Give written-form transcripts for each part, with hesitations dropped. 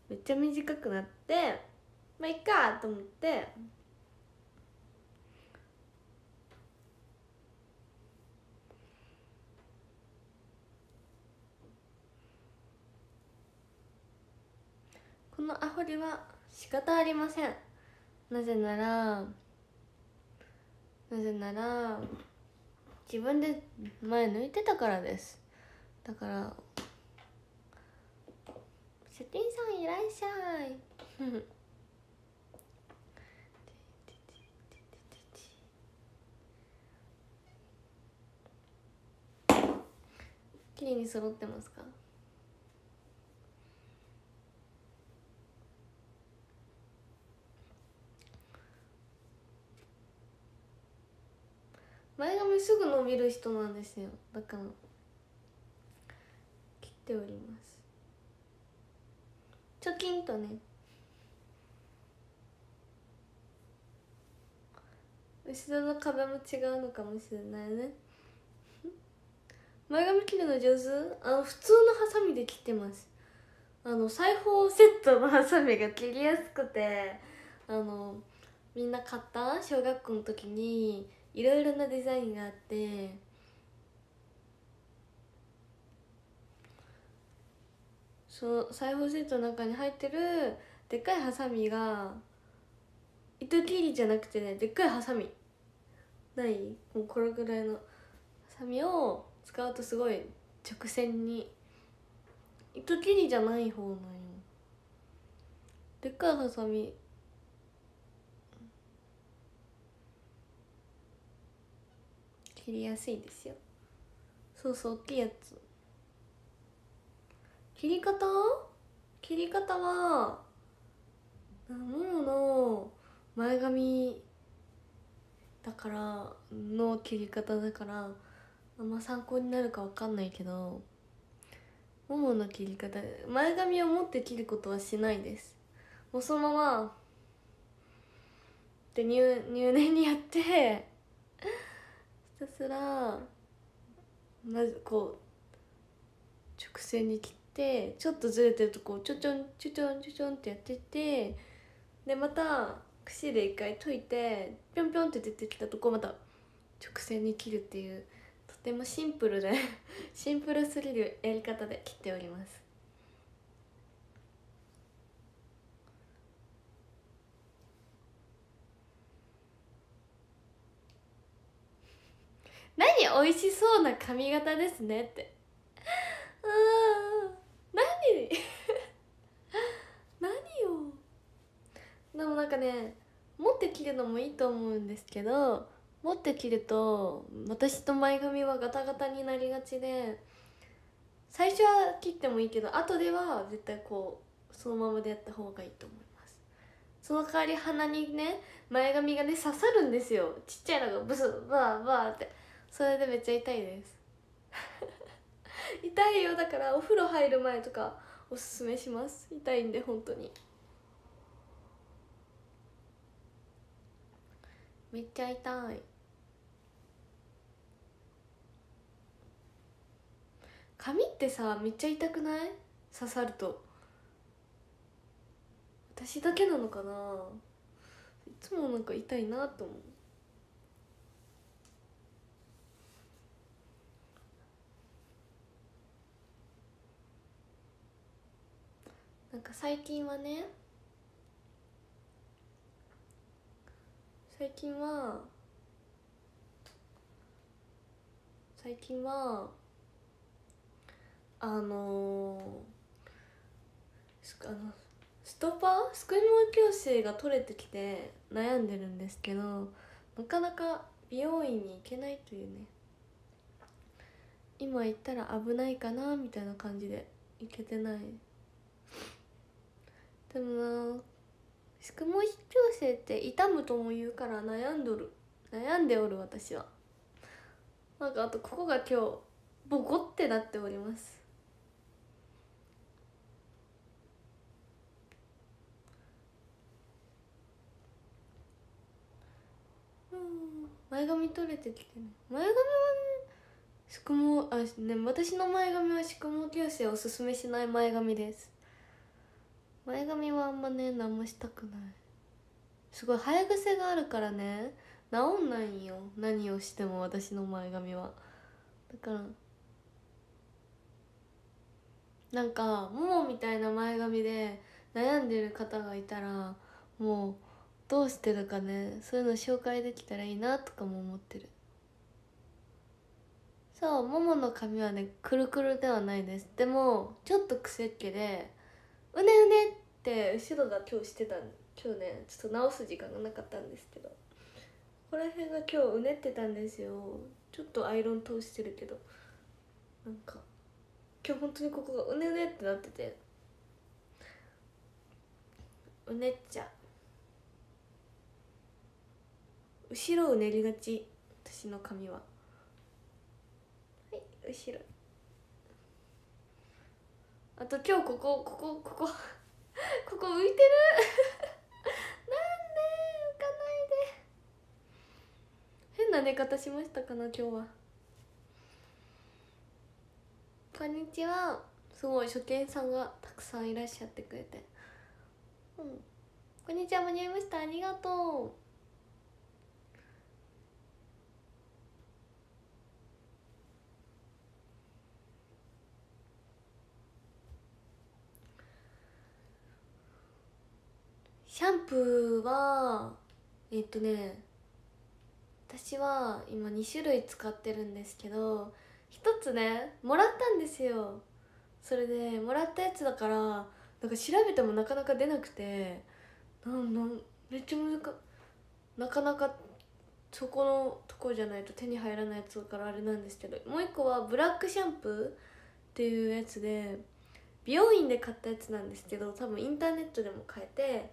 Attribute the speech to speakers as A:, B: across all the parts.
A: めっちゃ短くなって、まあいっかと思って、このアホリは仕方ありません。なぜなら自分で前抜いてたからです。だからセティンさんいらっしゃい綺麗に揃ってますか？前髪すぐ伸びる人なんですよ。だから切っております。チョキンとね。後ろの壁も違うのかもしれないね。前髪切るの上手？普通のハサミで切ってます。裁縫セットのハサミが切りやすくて、みんな買った小学校の時にいろいろなデザインがあって、その裁縫セットの中に入ってるでっかいハサミが糸切りじゃなくてね、でっかいハサミない？もうこれぐらいのハサミを使うとすごい直線に、糸切りじゃない方なんよ。でっかいハサミ切りやすいですよ。そうそう、大きいやつ。切り方はももの前髪だからの切り方だから、あんま参考になるかわかんないけど、ももの切り方、前髪を持って切ることはしないです。もうそのままで入念にやってひたすらまずこう直線に切って、ちょっとずれてるとこうちょちょんちょちょんちょちょんってやってって、でまた櫛で一回解いてぴょんぴょんって出てきたとこまた直線に切るっていう、とてもシンプルでシンプルすぎるやり方で切っております。何美味しそうな髪型ですねって何何よ。でもなんかね、持って切るのもいいと思うんですけど、持って切ると私と前髪はガタガタになりがちで、最初は切ってもいいけど後では絶対こうそのままでやった方がいいと思います。その代わり鼻にね、前髪がね刺さるんですよ。ちっちゃいのがブスバーバーって、それでめっちゃ痛いです痛いよ。だからお風呂入る前とかおすすめします。痛いんで本当にめっちゃ痛い。髪ってさめっちゃ痛くない？刺さると。私だけなのかな？いつもなんか痛いなと思う。なんか最近は最近はあのストパースクリーム矯正が取れてきて悩んでるんですけど、なかなか美容院に行けないというね。今行ったら危ないかなみたいな感じで行けてない。でもな、宿毛矯正って痛むとも言うから悩んでおる私は。なんかあとここが今日ボコってなっております。前髪取れてきてね。前髪はね、宿毛ね、私の前髪は宿毛矯正をおすすめしない前髪です。 前髪はあんまね何もしたくない。すごい生え癖があるからね、治んないんよ、何をしても私の前髪は。だからなんかももみたいな前髪で悩んでる方がいたら、もうどうしてるかね、そういうの紹介できたらいいなとかも思ってる。そう、ももの髪はねくるくるではないです。でもちょっと癖っ気でうねうねって後ろが今日してたん、今日ねちょっと直す時間がなかったんですけど、ここら辺が今日うねってたんですよ。ちょっとアイロン通してるけど、なんか今日本当にここがうねうねってなってて、うねっちゃう、後ろを練りがち、私の髪は。はい、後ろ。あと今日ここ浮いてるなんで浮かないで。変な寝方しましたかな今日は。こんにちは。すごい初見さんがたくさんいらっしゃってくれて、うん、こんにちは、間に合いました、ありがとう。シャンプーは私は今2種類使ってるんですけど、一つねもらったんですよ。それでもらったやつだから、なんか調べてもなかなか出なくて、めっちゃなかなかそこのとこじゃないと手に入らないやつだからあれなんですけど、もう一個はブラックシャンプーっていうやつで、美容院で買ったやつなんですけど、多分インターネットでも買えて、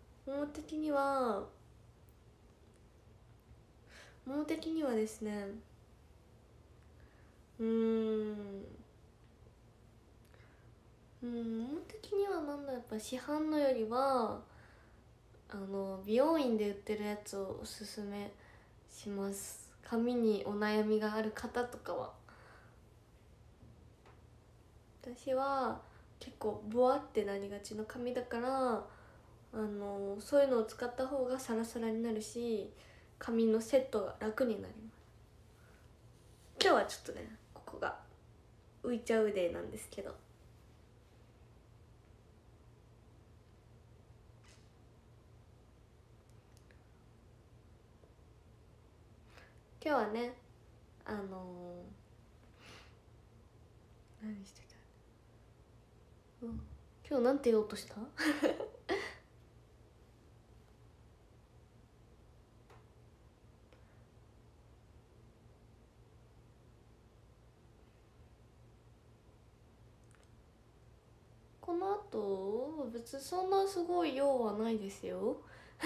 A: もの的にはですね、うーんもの的にはなんだ、やっぱ市販のよりは美容院で売ってるやつをおすすめします。髪にお悩みがある方とかは。私は結構ボワってなりがちの髪だから、そういうのを使った方がサラサラになるし、髪のセットが楽になります。今日はちょっとねここが浮いちゃうデーなんですけど、今日はね何してた、今日なんて言おうとしたこの後別にそんなすごい用はないですよ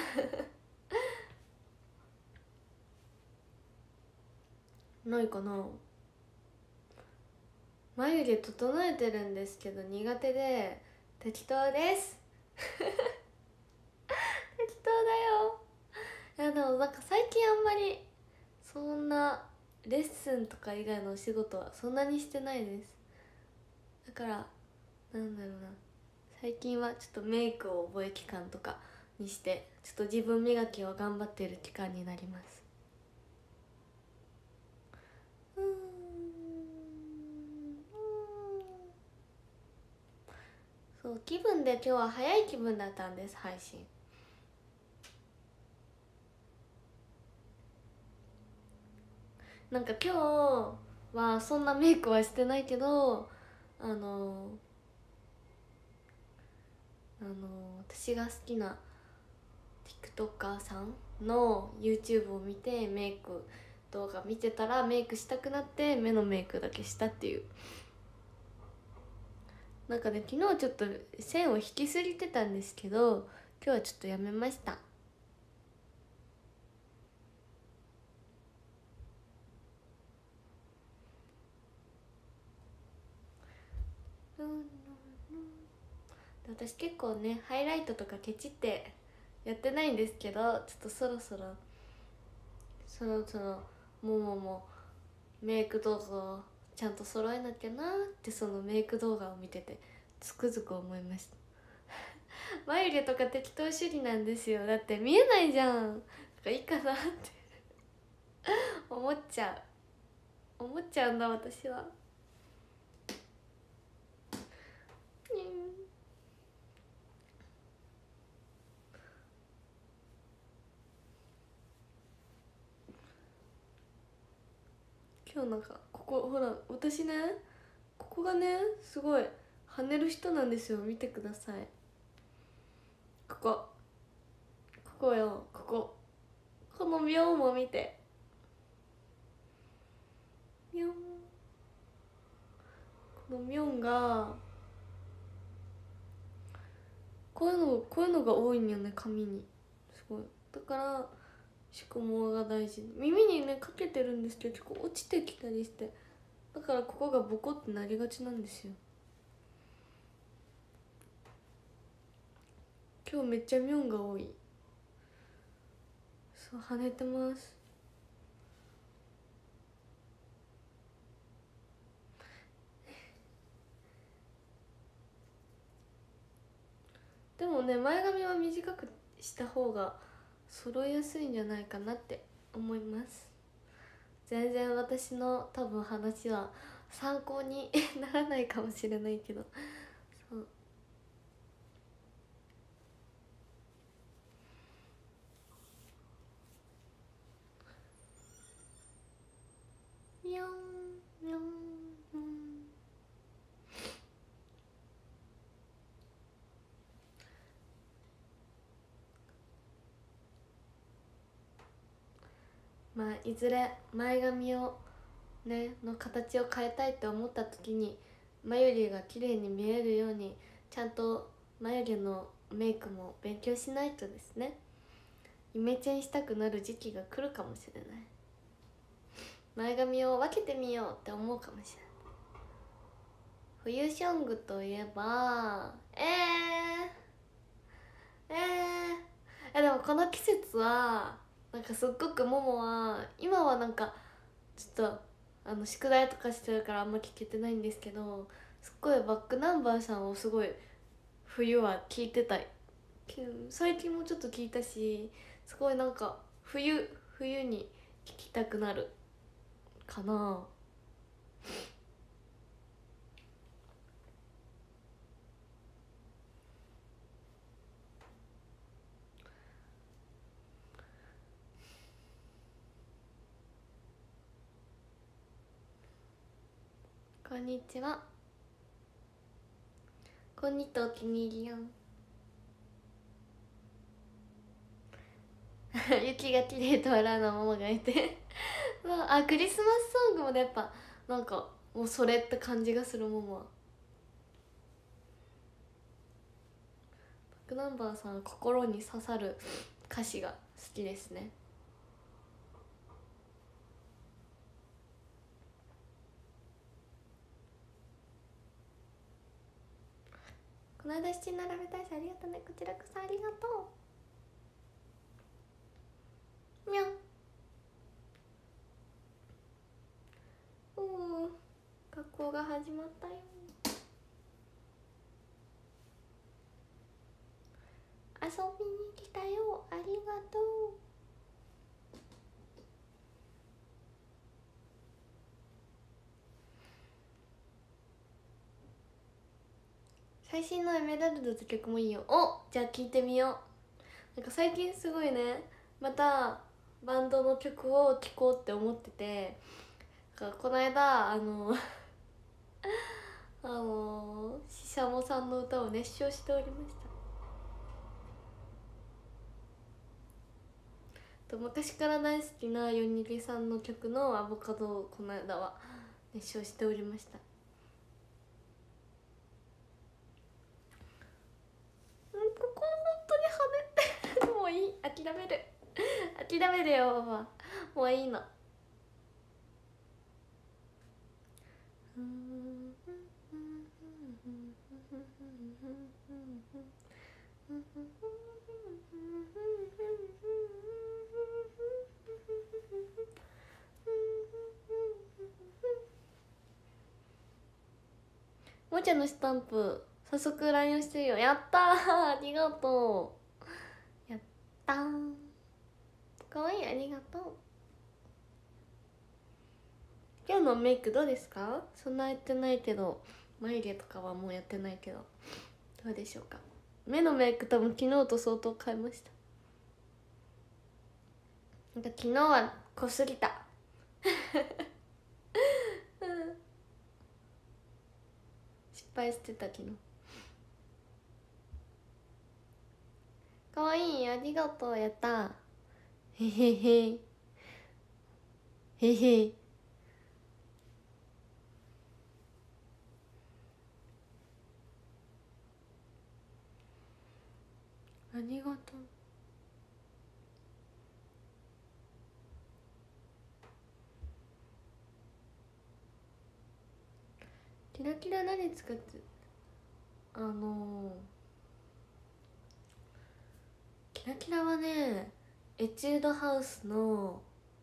A: ないかな。眉毛整えてるんですけど苦手で適当です適当だよ。いやでもなんか最近あんまりそんなレッスンとか以外のお仕事はそんなにしてないです。だからなんだろうな、最近はちょっとメイクを覚え期間とかにしてちょっと自分磨きを頑張っている期間になります。そう気分で今日は早い気分だったんです、配信。なんか今日はそんなメイクはしてないけど、あの私が好きな TikToker さんの YouTube を見てメイク動画見てたらメイクしたくなって目のメイクだけしたっていう。なんかね昨日ちょっと線を引きすぎてたんですけど、今日はちょっとやめました。私結構ねハイライトとかケチってやってないんですけど、ちょっとそろそろもメイク動画をちゃんと揃えなきゃなって、そのメイク動画を見ててつくづく思いました眉毛とか適当処理なんですよ。だって見えないじゃん。だからいいかなって思っちゃうんだ私は。今日なんかここほら私ね、ここがねすごい跳ねる人なんですよ。見てください。ここよ、この妙も見て、妙、この妙がこういうのが多いんよね、髪に。すごいだから宿毛が大事。耳にねかけてるんですけど結構落ちてきたりして、だからここがボコってなりがちなんですよ。今日めっちゃミョンが多い。そう跳ねてます。でもね前髪は短くした方が揃いやすいんじゃないかなって思います。全然私の多分話は参考にならないかもしれないけど、そうミョンミョンミョン。まあいずれ前髪をねの形を変えたいって思った時に眉毛が綺麗に見えるようにちゃんと眉毛のメイクも勉強しないとですね、イメチェンしたくなる時期が来るかもしれない。前髪を分けてみようって思うかもしれない。冬ソングといえばでもこの季節はなんかすっごくももは今はなんかちょっと宿題とかしてるからあんま聞けてないんですけど、すっごいバックナンバーさんをすごい冬は聞いてたい。最近もちょっと聞いたし、すごいなんか冬に聞きたくなるかな。こんにちは。こんにちはお気に入りやん雪が綺麗と笑うのママがいてあ、クリスマスソングもねやっぱなんかもうそれって感じがする。ママはバックナンバーさん心に刺さる歌詞が好きですね。この間七並べたいしありがとうね。こちらこそありがとう。みゃん。学校が始まったよ。遊びに来たよ、ありがとう。最新のエメラルドって曲もいいよ。お、じゃあ聴いてみよう。なんか最近すごいねまたバンドの曲を聴こうって思ってて、なんかこの間ししゃもさんの歌を熱唱しておりました。と昔から大好きなヨニゲさんの曲のアボカドをこの間は熱唱しておりました。ここ本当に跳ねてもういい、諦める諦めるよママ、もういいの。もちゃのスタンプ早速 LINE をしてるよ。やったー、ありがとう。やったー、かわいい、ありがとう。今日のメイクどうですか？そんなやってないけど、眉毛とかはもうやってないけど、どうでしょうか。目のメイク多分昨日と相当変えました。なんか昨日は濃すぎた失敗してた昨日。かわいい、ありがとう。やった。へへへへへ。ありがとう。キラキラ何使って？キラキラはね、エチュードハウスの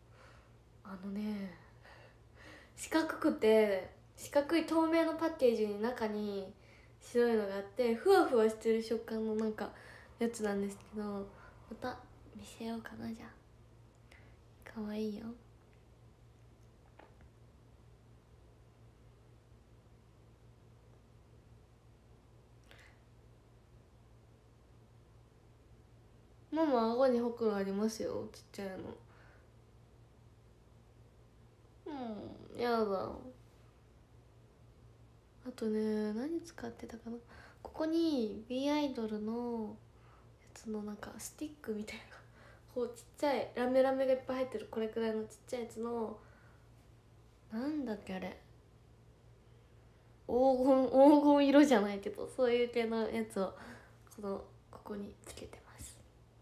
A: 四角くて四角い透明のパッケージに中に白いのがあってふわふわしてる食感のなんかやつなんですけど、また見せようかな。じゃあかわいいよ。ママ顎にほくろありますよ、ちっちゃいの。やだ。あとね、何使ってたかな。ここに B アイドルのやつのなんかスティックみたいなこうちっちゃいラメラメがいっぱい入ってる、これくらいのちっちゃいやつの、なんだっけあれ、黄金色じゃないけどそういう系のやつをここにつけてます。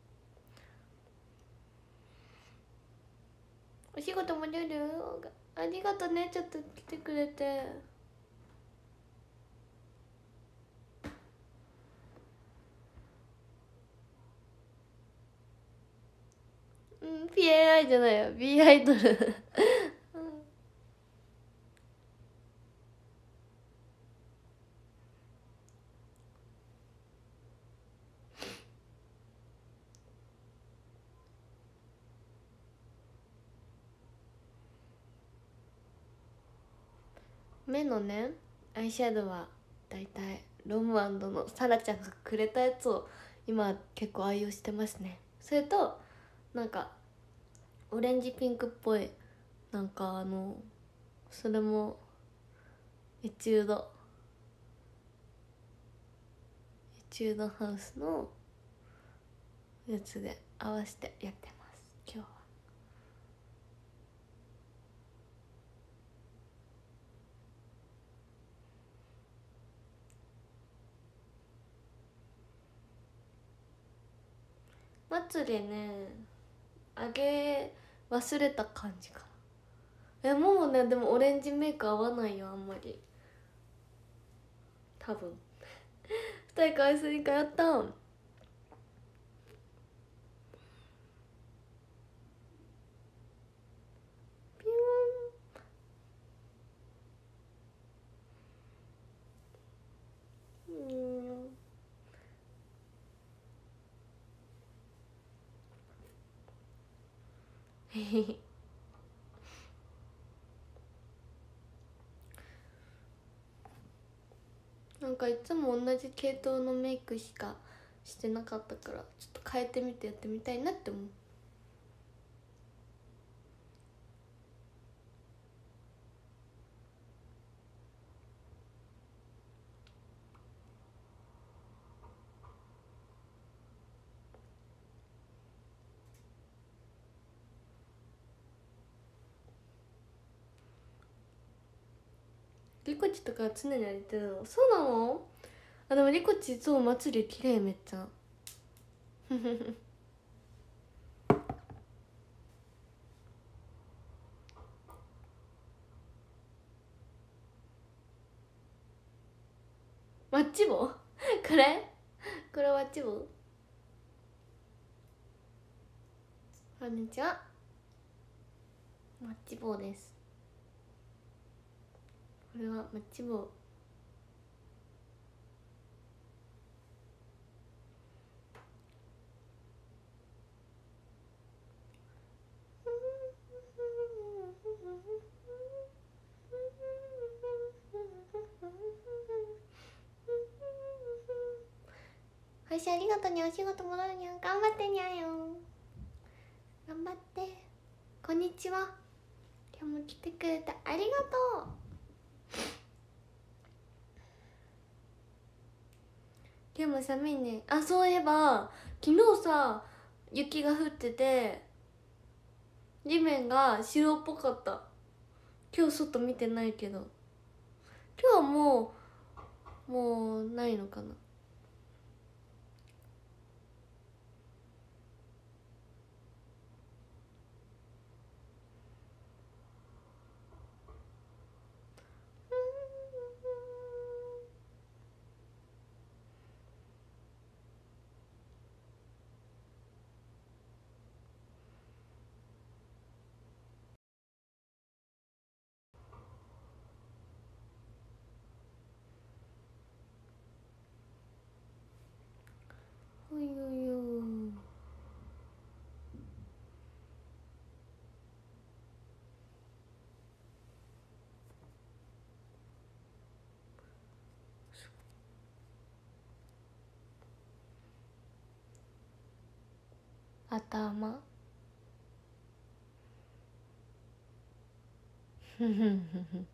A: お仕事も出る？ありがとね、ちょっと来てくれて。PAI じゃないよ、 B アイドル目のね、アイシャドウはだいたいロムアンドのサラちゃんがくれたやつを今結構愛用してますね。それとなんかオレンジピンクっぽい、なんかそれもエチュードハウスのやつで合わせてやってます今日は。祭りね、あげ忘れた感じかな。もうね、でもオレンジメイク合わないよあんまり、多分二人かいすに通ったん。ピューン。へへへ。なんかいつも同じ系統のメイクしかしてなかったから、ちょっと変えてみてやってみたいなって思う。リコチとか常にやりてるの？そうなの？でもリコチいつも祭り綺麗、めっちゃマッチ棒これマッチ棒。こんにちは、マッチ棒です。これはマッチ棒。 配信ありがとうにゃ。お仕事戻るにゃ。頑張ってにゃよ。頑張って。こんにちは。今日も来てくれてありがとう。今日も寒いね。あ、そういえば昨日さ雪が降ってて地面が白っぽかった。今日外見てないけど、今日はもうないのかな。おいおいおい。頭ふふふふ。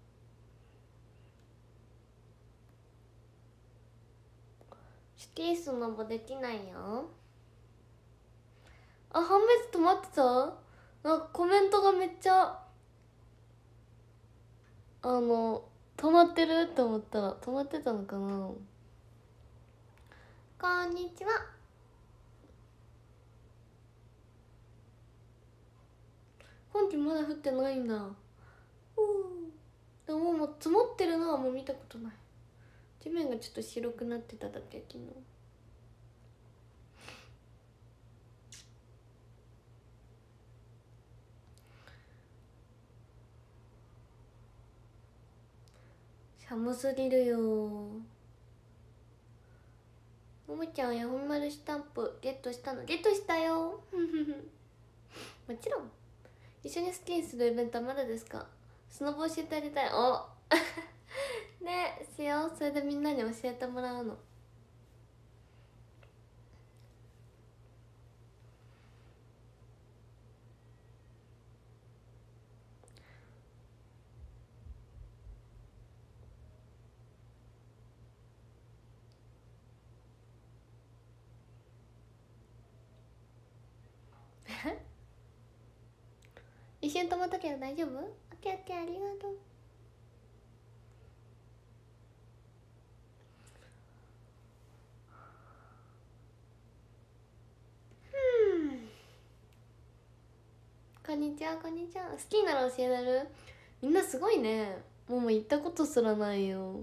A: スティースのぼできないよ。あ、判別止まってた。なんかコメントがめっちゃ止まってるって思ったら止まってたのかな。こんにちは。今季まだ降ってないんだ。でももう積もってるのはもう見たことない。地面がちょっと白くなってただけ。昨日寒すぎるよ。ももちゃんやほんまるスタンプゲットしたの？ゲットしたよもちろん。一緒にスキーするイベントはまだですか？スノボ教えてやりたい。おね、しよう。それでみんなに教えてもらうの。一瞬止まったけど大丈夫？オッケーオッケー、ありがとう。こんにちは、こんにちは。好きなら教えられる？みんなすごいね。もう行ったことすらないよ。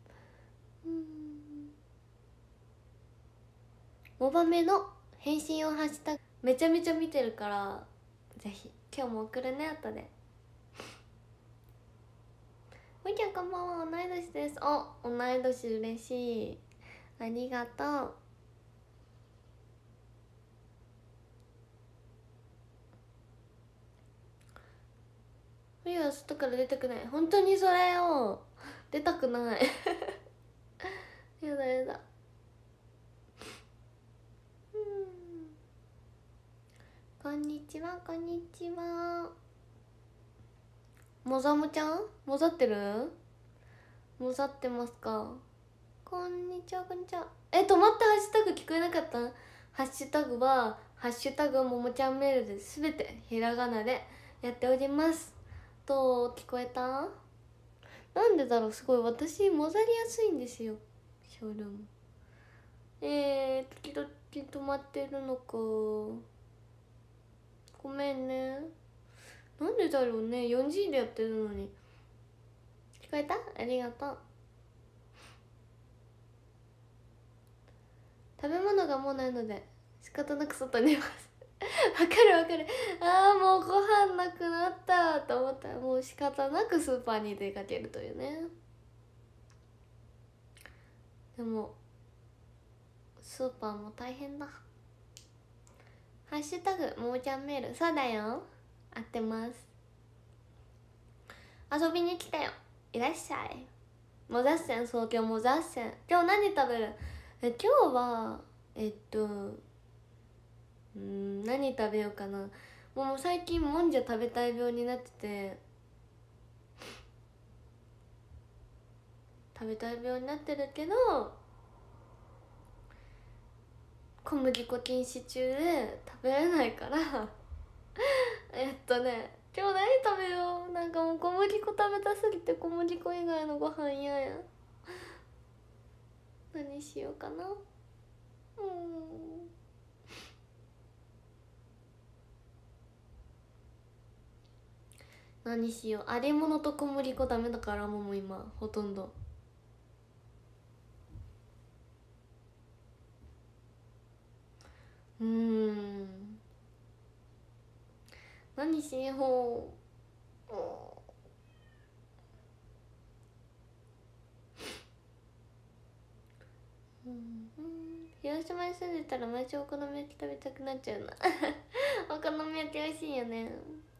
A: モバメの返信をハッシュタグめちゃめちゃ見てるから、ぜひ今日も送るね、後で。おいちゃんこんばんは。同い年です。お、同い年嬉しい。ありがとう。冬は外から出たくない。本当にそれよ。出たくないやだやだ。こんにちは、こんにちは。もざむちゃん、もざってる？もざってますか？こんにちは、こんにちは。止まってハッシュタグ聞こえなかった？ハッシュタグはハッシュタグももちゃんメールで全てひらがなでやっております。どう聞こえた？なんでだろう。すごい私混ざりやすいんですよ、ショールーム。時々止まってるのか。ごめんね。なんでだろうね。4G でやってるのに。聞こえた？ありがとう。食べ物がもうないので仕方なく外にいますわかるわかる。ああ、もうご飯なくなったと思ったらもう仕方なくスーパーに出かけるというね。でもスーパーも大変だ。ハッシュタグももちゃんメール、そうだよ、合ってます。遊びに来たよ、いらっしゃい。もざっせん、そう今日もざっせん。今日何食べる？今日は何食べようかな。もう最近もんじゃ食べたい病になってて、食べたい病になってるけど小麦粉禁止中で食べれないから今日何食べよう。なんかもう小麦粉食べたすぎて小麦粉以外のご飯嫌や。何しようかな。何しよう。揚げ物と小麦粉ダメだからもう今ほとんど。何しよう。広島に住んでたら毎日お好み焼き食べたくなっちゃうなお好み焼き美味しいよね。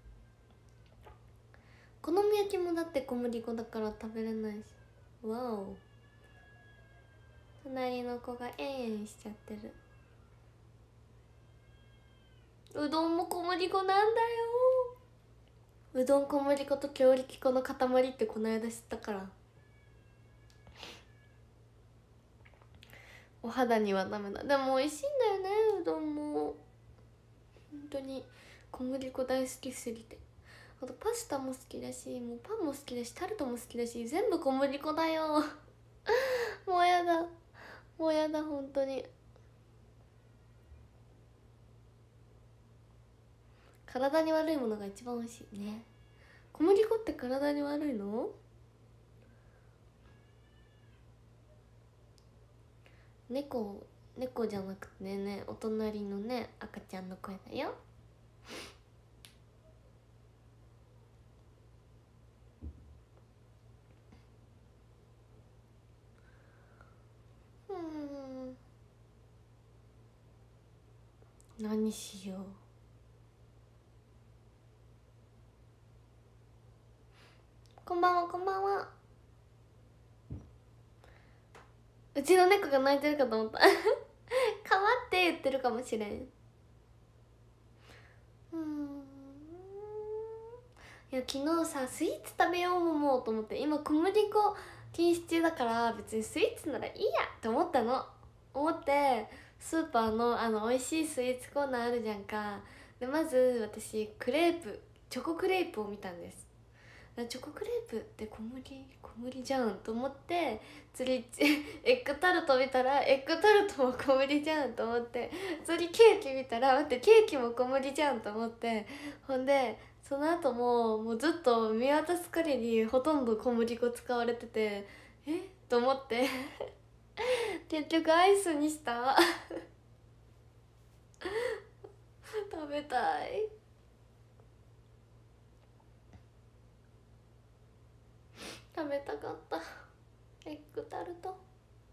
A: お好み焼きもだって小麦粉だから食べれないし。わお、隣の子がえんしちゃってる。うどんも小麦粉なんだよ。うどん小麦粉と強力粉の塊ってこの間知ったから。お肌にはダメだ。でも美味しいんだよね、うどんも。本当に小麦粉大好きすぎて。あとパスタも好きだし、もうパンも好きだし、タルトも好きだし、全部小麦粉だよもうやだ、もうやだ、本当に。体に悪いものが一番美味しいね。小麦粉って体に悪いの？猫じゃなくてね、お隣のね赤ちゃんの声だよ。何しよう。こんばんは、こんばんは。うちの猫が泣いてるかと思ったかわって言ってるかもしれん。いや昨日さスイーツ食べようもと思って、今小麦粉禁止中だから別にスイーツならいいやって思ってスーパーの美味しいスイーツコーナーあるじゃんか。でまず私チョコクレープを見たんです。チョコクレープって小麦じゃんと思って、次エッグタルト見たらエッグタルトも小麦じゃんと思って、次ケーキ見たら待ってケーキも小麦じゃんと思って、ほんでその後もずっと見渡す限りほとんど小麦粉使われてて、と思って結局アイスにした食べたい。食べたかったエッグタルト。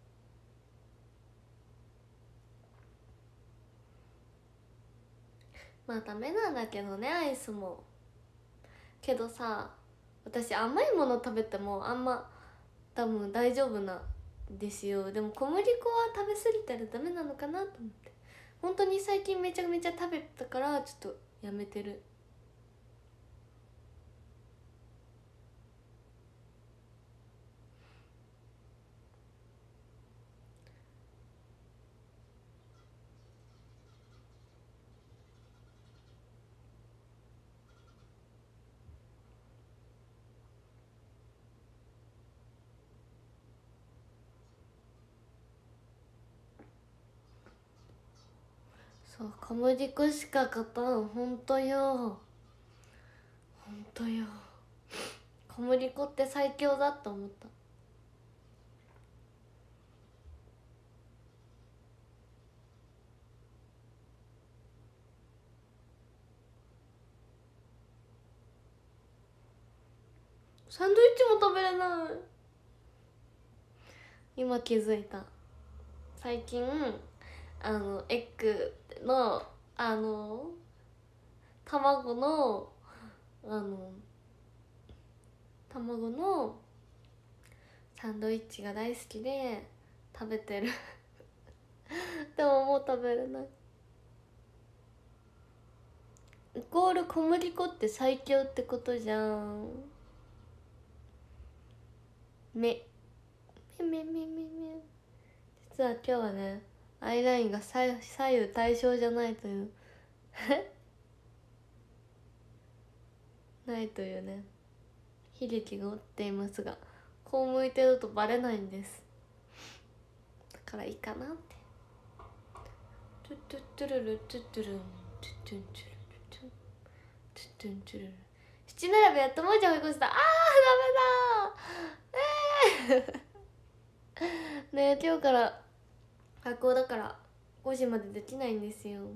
A: まあダメなんだけどね、アイスも。けどさ、私甘いもの食べてもあんま多分大丈夫なんですよ。でも小麦粉は食べ過ぎたらダメなのかなと思って、本当に最近めちゃめちゃ食べたからちょっとやめてる。そう、小麦粉しか勝たん。ほんとよ、ほんとよ。小麦粉って最強だと思った。サンドイッチも食べれない。今気づいた。最近エッグの卵のあの卵のサンドイッチが大好きで食べてるでもも食べれない。イコール小麦粉って最強ってことじゃん。め実は今日はね、アイラインが左右対称じゃないというないというね、悲劇が起っていますが、こう向いてるとバレないんです。だからいいかなって。トゥトゥトゥルルトゥトゥルントゥトゥントゥルルトゥントゥトゥントゥルル。七並べやっともうちゃん追い越した。あーダメだねえ、今日から学校だから5時までできないんですよ。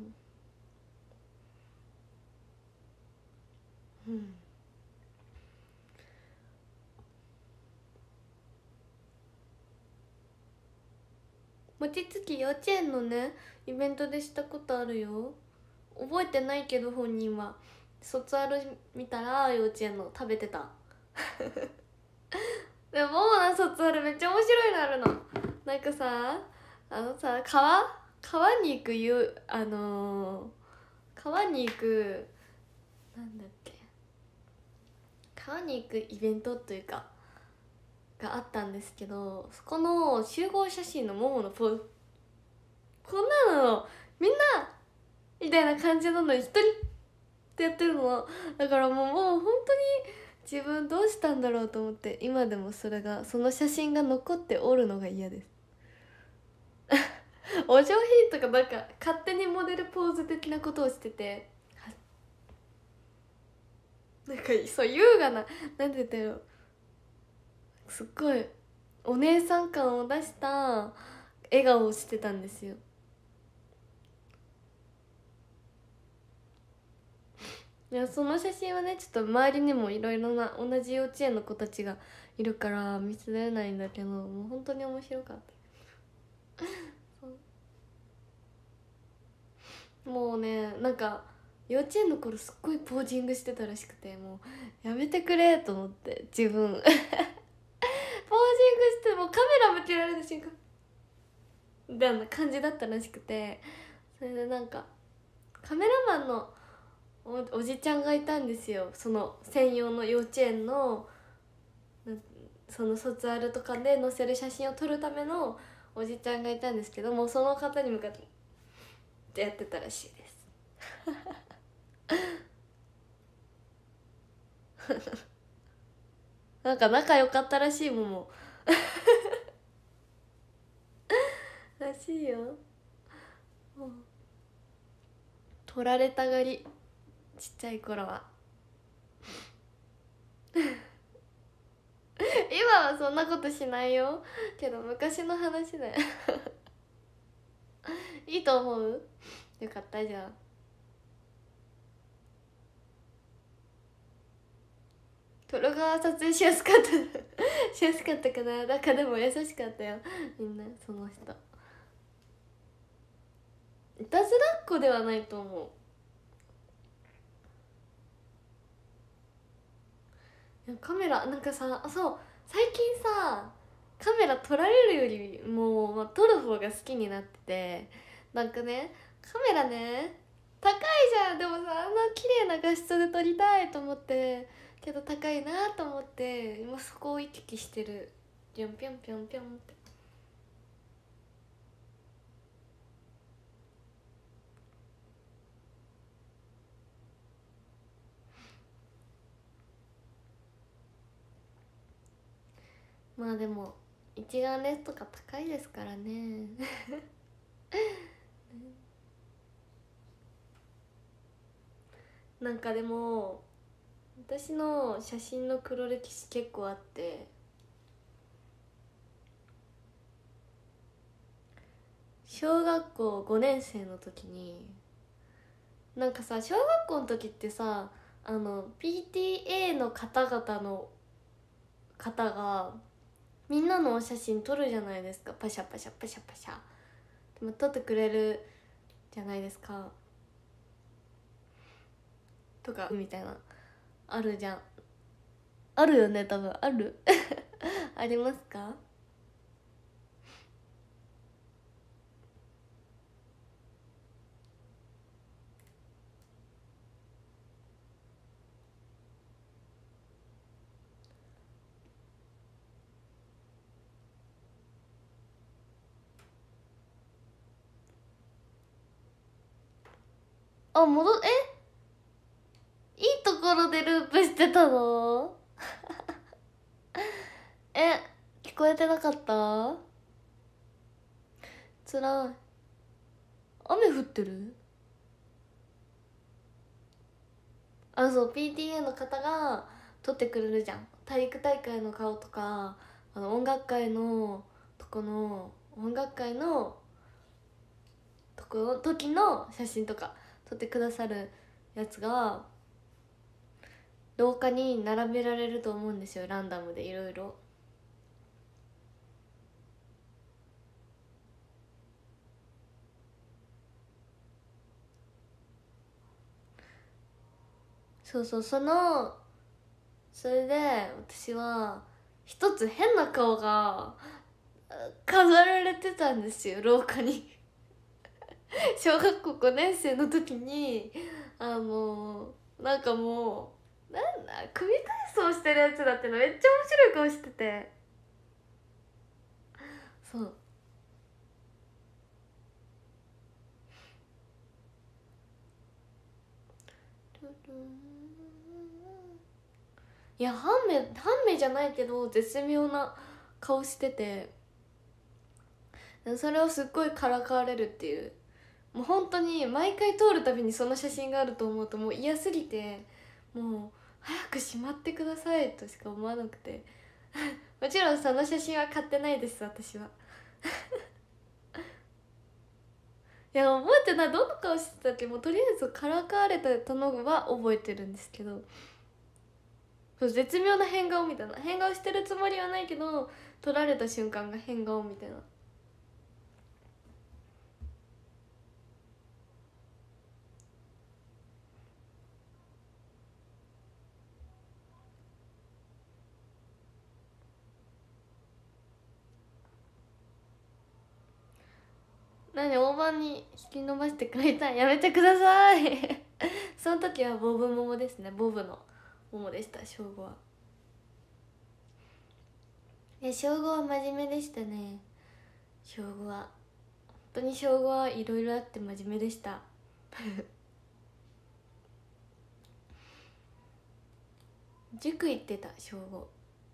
A: 餅つき幼稚園のねイベントでしたことあるよ。覚えてないけど本人は卒アル見たら幼稚園の食べてたでももうな、卒アルめっちゃ面白いのあるの。なんかさ、川に行く川に行くなんだっけ、川に行くイベントというかがあったんですけど、そこの集合写真のモモのポーズ、こんなのみんなみたいな感じなのに一人ってやってるの。だからもう本当に自分どうしたんだろうと思って、今でもその写真が残っておるのが嫌ですお上品とかなんか勝手にモデルポーズ的なことをしてて、なんかそう優雅な、なんて言ったよ、すっごいお姉さん感を出した笑顔をしてたんですよ。いや、その写真はねちょっと周りにもいろいろな同じ幼稚園の子たちがいるから見せられないんだけど、もう本当に面白かったもうね、なんか幼稚園の頃すっごいポージングしてたらしくて、もうやめてくれと思って、自分ポージングしてもうカメラ向けられた瞬間みたいな感じだったらしくて、それでなんかカメラマンのおじちゃんがいたんですよ、その専用の幼稚園のその卒アルとかで載せる写真を撮るためのおじちゃんがいたんですけども、その方に向かってやってたらしいですなんか仲良かったらしいももらしいよ。もう撮られたがり、ちっちゃい頃は今はそんなことしないよ、けど昔の話だよいいと思う。よかったじゃん。撮る側撮影しやすかったしやすかったかな。だからでも優しかったよみんな。その人いたずらっ子ではないと思う。いやカメラなんかさ、そう最近さカメラ撮られるよりも、撮る方が好きになってて、なんかねカメラね高いじゃん。でもさ、あんな綺麗な画質で撮りたいと思ってけど高いなと思って今そこを行き来してる。ぴょんぴょんぴょんぴょんって。まあでも一眼レフとか高いですからねなんかでも私の写真の黒歴史結構あって、小学校5年生の時になんかさ、小学校の時ってさ、PTA の方がみんなのお写真撮るじゃないですか。パシャパシャパシャパシャでも撮ってくれるじゃないですか。とかみたいなあるじゃん。あるよね、多分あるありますか。 ？ 。 。 。 。。。。。。。。。。。。。。。。。。。。。。。。。。。。。。。。。。。。。。。。。。。。。。。。。。。。。。。。。。。。。。。。。。。。。。。。。。。。。。。。。。。。。。。。。。。。。。。。。。。。。。。。。。。。。。。。。。。。。。。。。。。。。 あ、いいところでループしてたの？え、聞こえてなかった？つらい。雨降ってる？あ、そう、 PTA の方が撮ってくれるじゃん。体育大会の顔とか、音楽会の音楽会の時の写真とか撮ってくださるやつが廊下に並べられると思うんですよ、ランダムでいろいろ。そうそう、それで私は一つ変な顔が飾られてたんですよ、廊下に。小学校5年生の時になんかもうなんだ、組体操してるやつだってのめっちゃ面白い顔してて。そう、いや、半目じゃないけど絶妙な顔してて、それをすっごいからかわれるっていう。もう本当に毎回通るたびにその写真があると思うともう嫌すぎて、もう早くしまってくださいとしか思わなくて。もちろんその写真は買ってないです、私は。いや、覚えてない、どんな顔してたっけ。もうとりあえずからかわれたのは覚えてるんですけど、そう、絶妙な変顔みたいな、変顔してるつもりはないけど撮られた瞬間が変顔みたいな。何、大判に引き伸ばしてくれたん？やめてください。その時はボブモモですね、ボブのモモでした、小5は。小5は真面目でしたね。小5は本当に小5はいろいろあって真面目でした。塾行ってた、小5。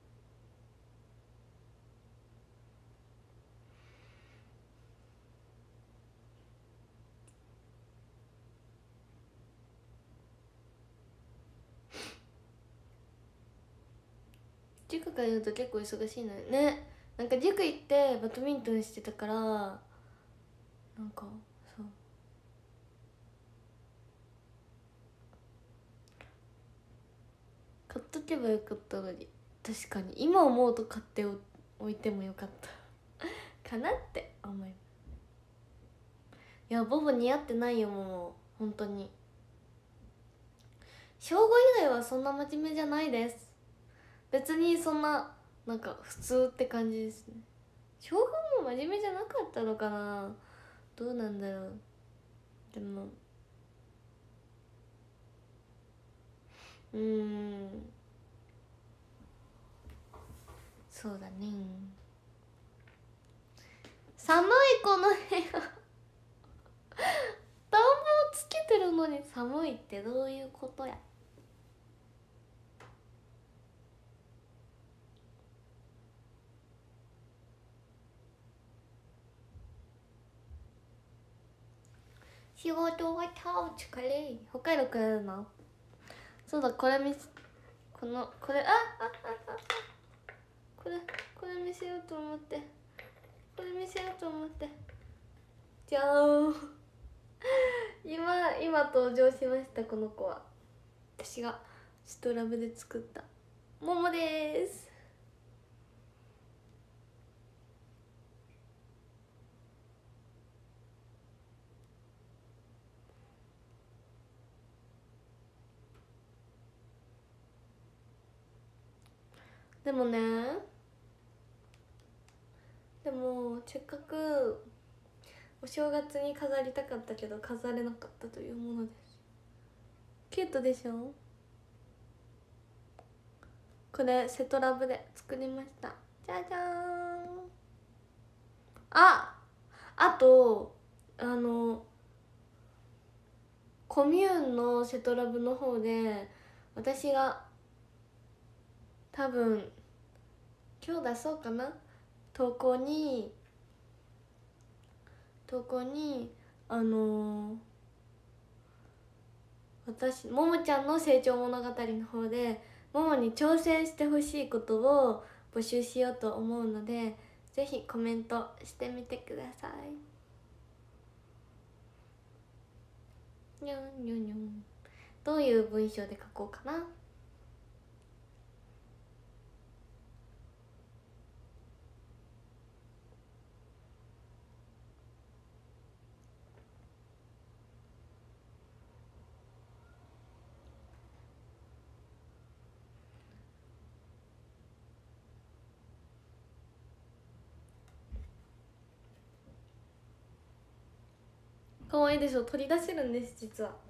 A: 塾通うと結構忙しいのよね。なんか塾行ってバドミントンしてたから、なんか、そう、買っとけばよかったのに。確かに今思うと買っておいてもよかったかなって思います。いや、ボブ似合ってないよ、もう本当に。小5以外はそんな真面目じゃないです。別にそんな、なんか普通って感じですね。小5も真面目じゃなかったのかな、どうなんだろう。でもそうだね。寒い、この部屋。暖房つけてるのに寒いってどういうことや。仕事は超疲れ。北海道来るの？そうだ、これこれこれ見せようと思って、じゃーん。今登場しました、この子は。私がストラブで作ったももです。でもね、せっかくお正月に飾りたかったけど飾れなかったというものです。キュートでしょ。これセトラブで作りました。じゃじゃーん。あとコミューンのセトラブの方で私が多分今日出そうかな、投稿に私ももちゃんの成長物語の方でももに挑戦してほしいことを募集しようと思うので、ぜひコメントしてみてください。にゃんにゃんにゃん。どういう文章で書こうかな。可愛いでしょ、取り出せるんです実は。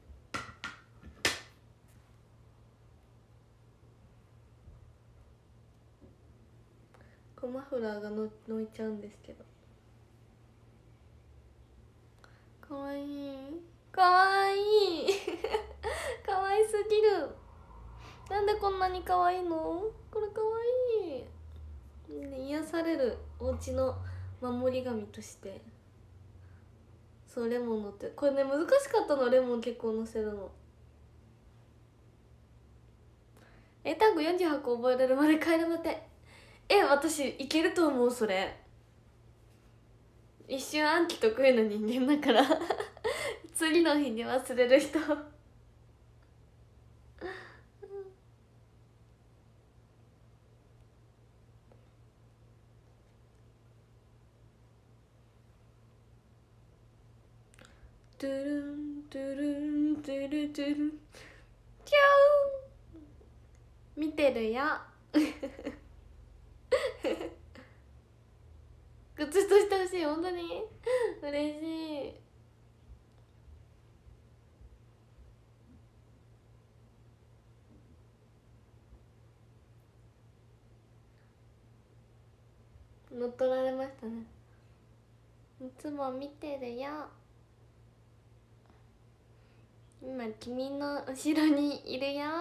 A: マフラーがのいちゃうんですけど、かわいいかわいいかわいすぎる。なんでこんなにかわいいの。これかわいい、ね、癒されるお家の守り神として。そう、レモン乗ってる。これね難しかったの、レモン結構乗せるの。単語48個覚えれるまで帰るまで。私いけると思う。それ一瞬暗記得意な人間だから次の日に忘れる人トゥルントゥルントゥルトゥルンキャー見てるよグッズとしてほしい。本当に嬉しい。乗っ取られましたね。いつも見てるよ。今君の後ろにいるよ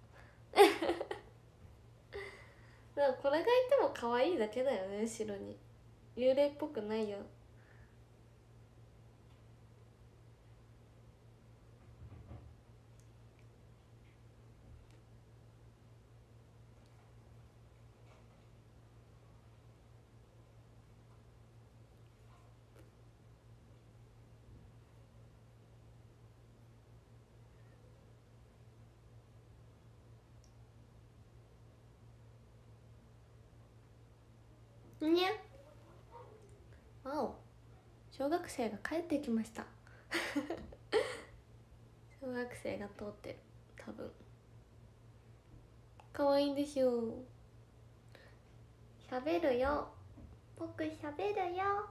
A: でもこれがいても可愛いだけだよね。後ろに幽霊っぽくないよ。にゃわお、小学生が帰ってきました小学生が通ってる。多分可愛いんでしょう。喋るよ、僕喋るよ。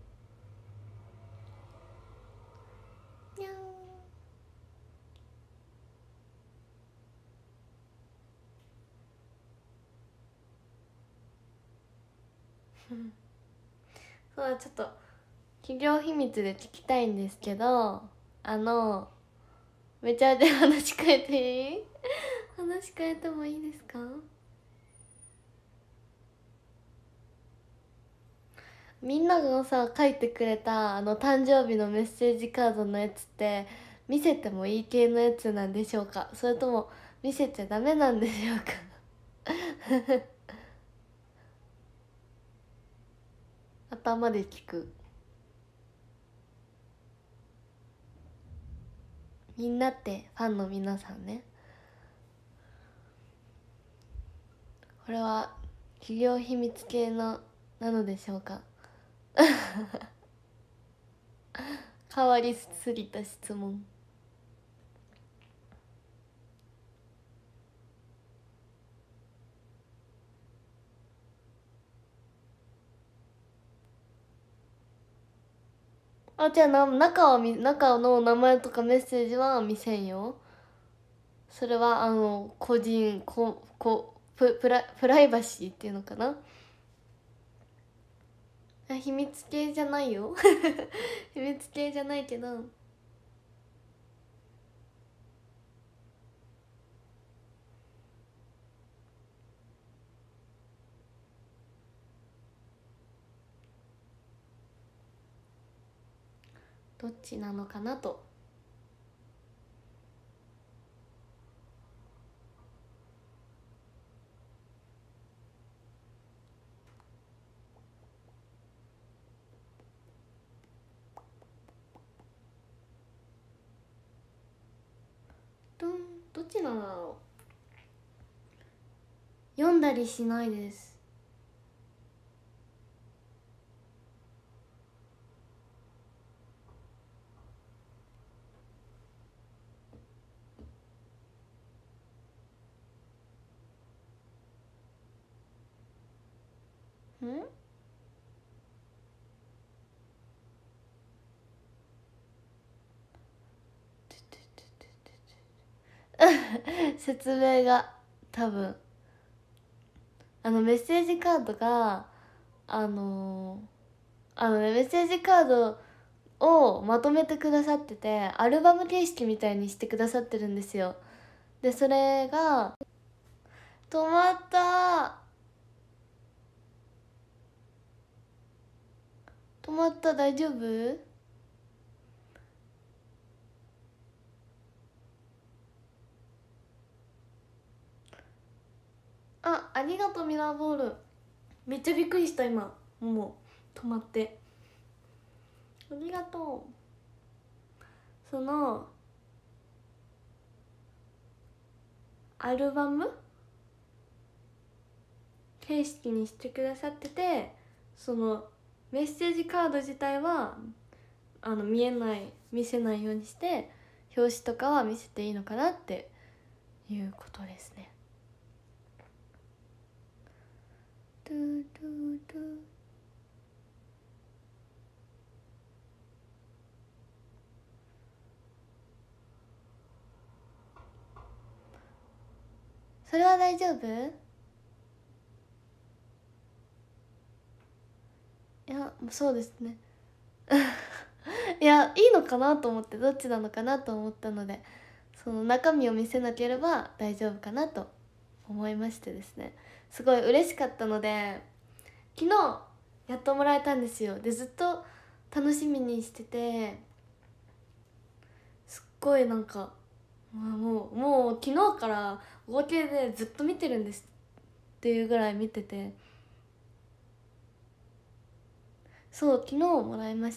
A: にゃんそうだ、ちょっと企業秘密で聞きたいんですけど、めちゃめちゃ話変えていい話変えてもいいですか。みんながさ書いてくれた誕生日のメッセージカードのやつって見せてもいい系のやつなんでしょうか、それとも見せちゃダメなんでしょうか頭で聞く。みんなってファンの皆さんね。これは企業秘密系のなのでしょうか変わりすぎた質問。じゃあ中の名前とかメッセージは見せんよ。それは個人プライバシーっていうのかな。秘密系じゃないよ秘密系じゃないけど、 どっちなのかなと。どっちなんだろう。読んだりしないです。説明が多分メッセージカードがメッセージカードをまとめてくださってて、アルバム形式みたいにしてくださってるんですよ。でそれが止まった、大丈夫？ありがとうミラーボール。めっちゃびっくりした今。もう止まって、ありがとう。そのアルバム形式にしてくださってて、そのメッセージカード自体は見せないようにして、表紙とかは見せていいのかなっていうことですね。トゥトゥトゥ。それは大丈夫？いやそうですねいやいいのかなと思って、どっちなのかなと思ったので、その中身を見せなければ大丈夫かなと思いましてですね、すごい嬉しかったので、昨日やっともらえたんですよ。でずっと楽しみにしてて、すっごいなんかもう昨日から合計でずっと見てるんですっていうぐらい見てて、そう昨日もらいました。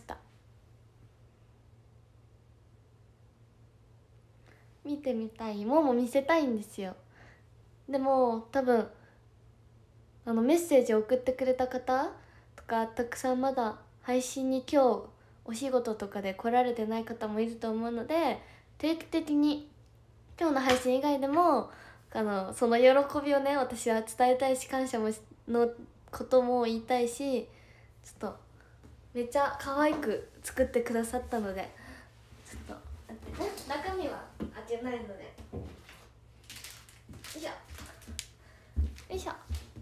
A: 見てみたい、も見せたいんですよ。でも多分メッセージを送ってくれた方とか、たくさんまだ配信に今日お仕事とかで来られてない方もいると思うので、定期的に今日の配信以外でもその喜びをね、私は伝えたいし、感謝のことも言いたいし、ちょっとめっちゃ可愛く作ってくださったので、ちょっと待ってね、中身は開けないので、よいしょよいしょ。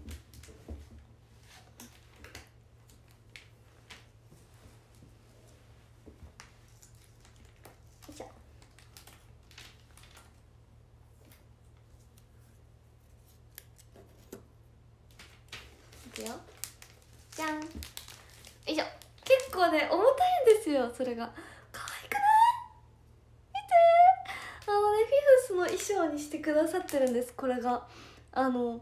A: いくよ、じゃん。よいしょ。結構ね重たいんですよ、それが。可愛くない？見てフィフスの衣装にしてくださってるんです。これが衣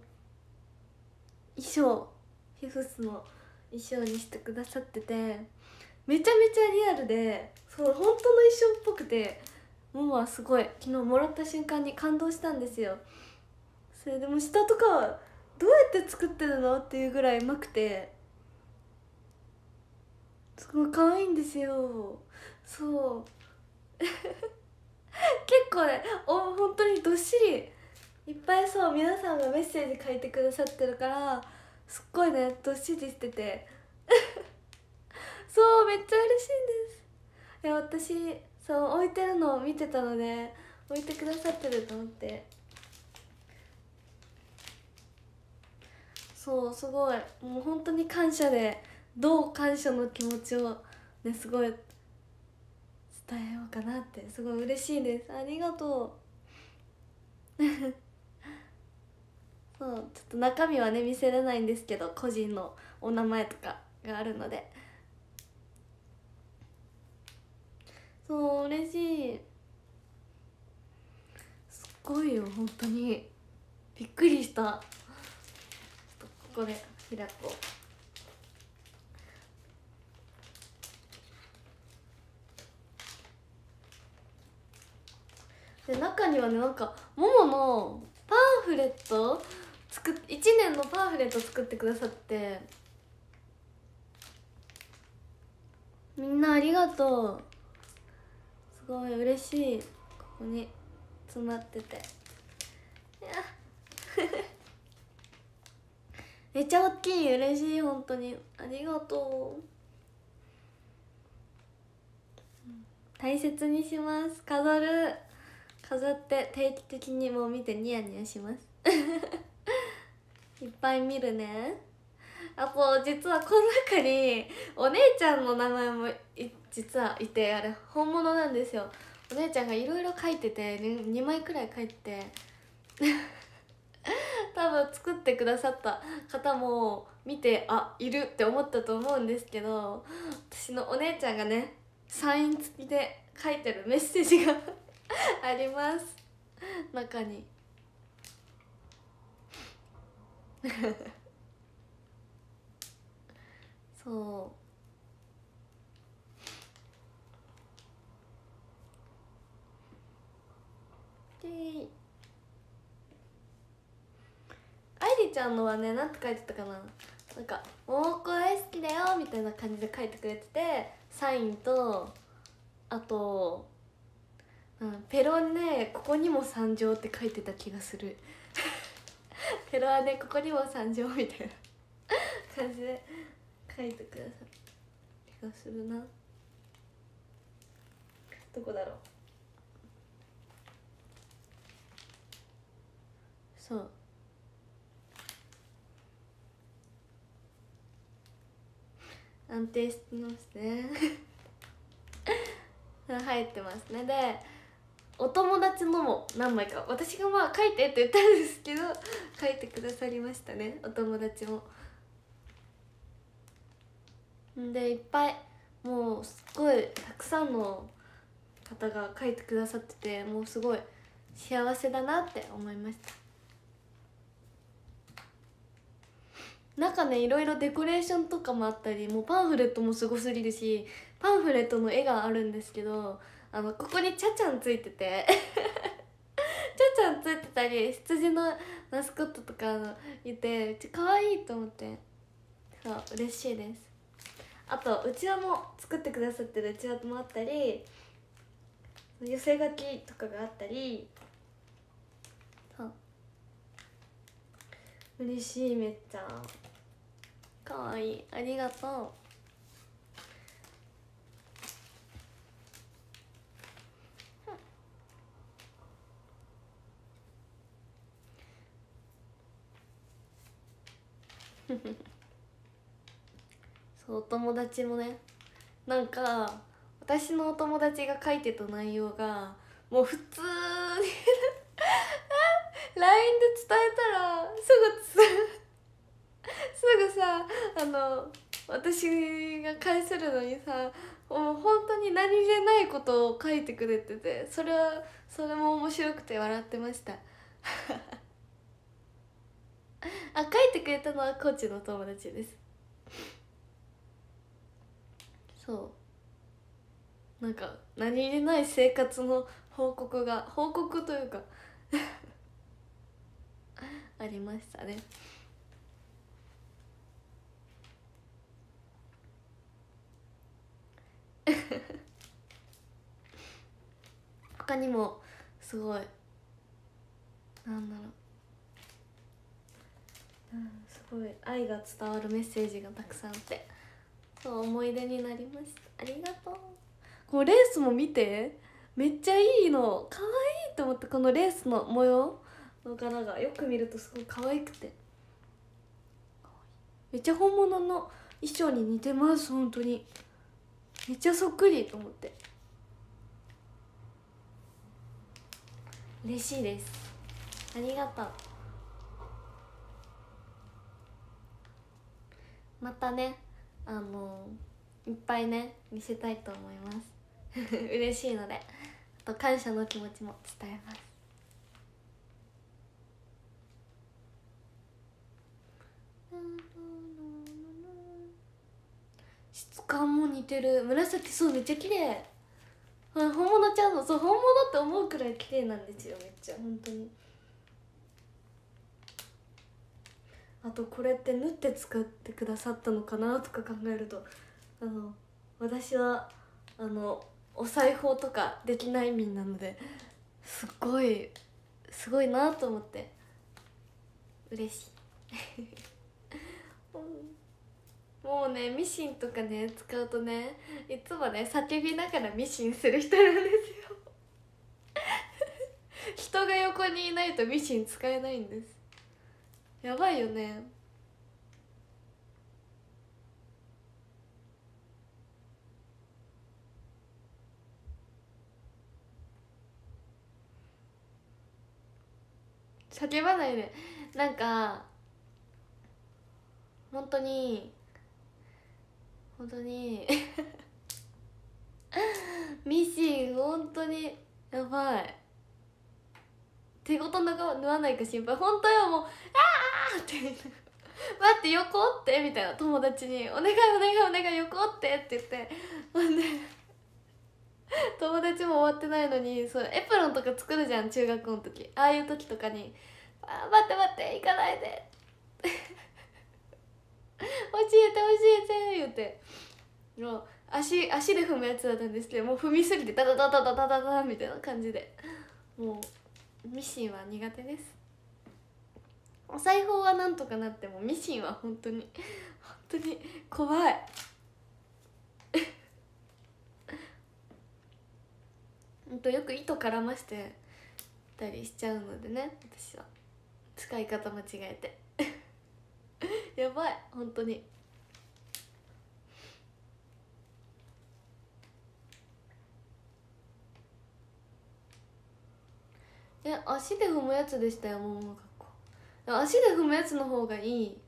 A: 装、フィフスの衣装にしてくださってて、めちゃめちゃリアルで、そう本当の衣装っぽくて、ももはすごい昨日もらった瞬間に感動したんですよ。それでも下とかはどうやって作ってるのっていうぐらいうまくて、すごい可愛いんですよ。そう結構ね本当にどっしりいっぱい、そう皆さんがメッセージ書いてくださってるから、すっごいねどっしりしててそうめっちゃ嬉しいんです。いや私そう置いてるのを見てたので、置いてくださってると思って、そうすごいもう本当に感謝で、どう感謝の気持ちをねすごい伝えようかなって、すごい嬉しいです。ありがとうそうちょっと中身はね見せれないんですけど、個人のお名前とかがあるので、 そう嬉しい、すっごいよ本当にびっくりした。ちょっとここで開こう。で中にはね、なんかもものパンフレット1年のパンフレット作ってくださって、みんなありがとう、すごい嬉しい。ここに詰まってて、いやめっちゃ大きい、嬉しい、本当にありがとう。大切にします。飾って定期的にもう見てニヤニヤしますいっぱい見るね。あと実はこの中にお姉ちゃんの名前も実はいて、あれ本物なんですよ。お姉ちゃんがいろいろ書いてて、2枚くらい書いてて多分作ってくださった方も見て、あ、いるって思ったと思うんですけど、私のお姉ちゃんがねサイン付きで書いてるメッセージがあります中にそうで、愛梨ちゃんのはね、なんて書いてたかな、なんか「桃子大好きだよ」みたいな感じで書いてくれてて、サインと、あと、ペロネここにも参上って書いてた気がするペロアネここにも参上みたいな感じで書いてくださった気がするな。どこだろう。そう、安定してますね入ってますね。でお友達のも何枚か、私がまあ書いてって言ったんですけど書いてくださりましたね、お友達も。んでいっぱい、もうすっごいたくさんの方が書いてくださってて、もうすごい幸せだなって思いました。なんかね、いろいろデコレーションとかもあったり、もうパンフレットもすごすぎるし、パンフレットの絵があるんですけど、ここにちゃちゃんついててちゃちゃんついてたり、羊のマスコットとかいて、めっちゃ可愛いと思って、そう嬉しいです。あとうちわも作ってくださってるうちわもあったり、寄せ書きとかがあったり、そう嬉しい、めっちゃかわいい、ありがとうそう、お友達もね、なんか私のお友達が書いてた内容がもう普通に LINE で伝えたらすぐさ、私が返せるのにさ、もう本当に何気ないことを書いてくれてて、それも面白くて笑ってましたあ、書いてくれたのはコーチの友達です。そう、なんか何気ない生活の報告というかありましたね他にもすごい、なんだろう、すごい愛が伝わるメッセージがたくさんあって、そう思い出になりました。ありがとう。このレースも見て、めっちゃいいの、可愛いと思って。このレースの模様の柄がよく見るとすごい可愛くて、めっちゃ本物の衣装に似てます。本当にめっちゃそっくりと思って、嬉しいです。ありがとう。またね、いっぱいね見せたいと思います。 嬉しいので、あと感謝の気持ちも伝えます。質感も似てる。紫、そうめっちゃ綺麗。本物ちゃうの。そう、本物って思うくらい綺麗なんですよ。めっちゃ本当に。あとこれって縫って作ってくださったのかなとか考えると、私はお裁縫とかできない民なので、すごいなと思って嬉しい。もうね、ミシンとかね使うとね、いつもね叫びながらミシンする人なんですよ。人が横にいないとミシン使えないんです。やばいよね。叫ばないで。なんか本当にミシン本当にやばい。手ごと縫わないか心配。本当よ、もう「あー!」って待って横折ってみたいな、友達に「お願いお願いお願い横折って」って言って、ほんで友達も終わってないのに、そうエプロンとか作るじゃん、中学校の時。ああいう時とかに「待って待って行かないで教えて教えて」言って、もう足で踏むやつだったんですけど、もう踏みすぎてダダダダダダダダみたいな感じで、もうミシンは苦手です。お裁縫はなんとかなっても、ミシンは本当に怖い。よく糸絡ましてたりしちゃうのでね、私は使い方間違えてやばい本当に。足で踏むやつでしたよ、もも学校。足で踏むやつの方がいい。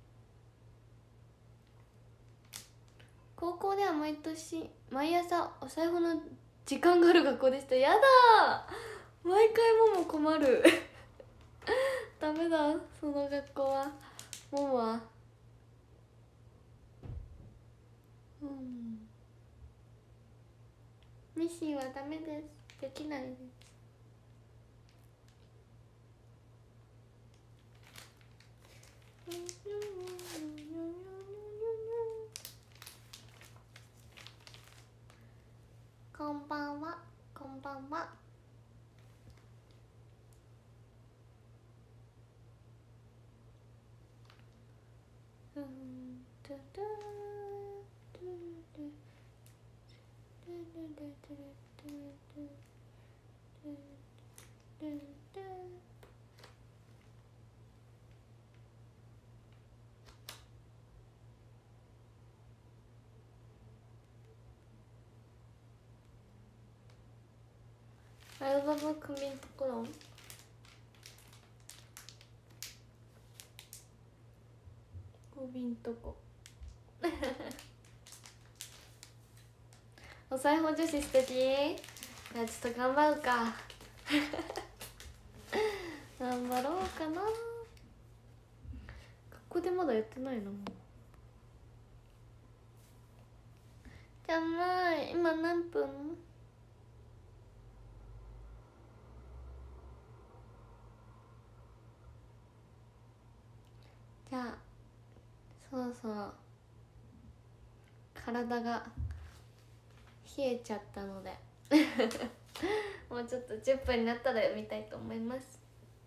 A: 高校では毎朝お裁縫の時間がある学校でした。やだー、毎回もも困るダメだ、その学校は。ももはミシンはダメです。できないです。こんばんは、こんばんは。アルバム組んところ首んとこお裁縫女子素敵。じゃあちょっと頑張るか頑張ろうかな。学校でまだやってないの。じゃあまい、今何分？じゃあそろそろ体が冷えちゃったのでもうちょっと10分になったら読みたいと思います。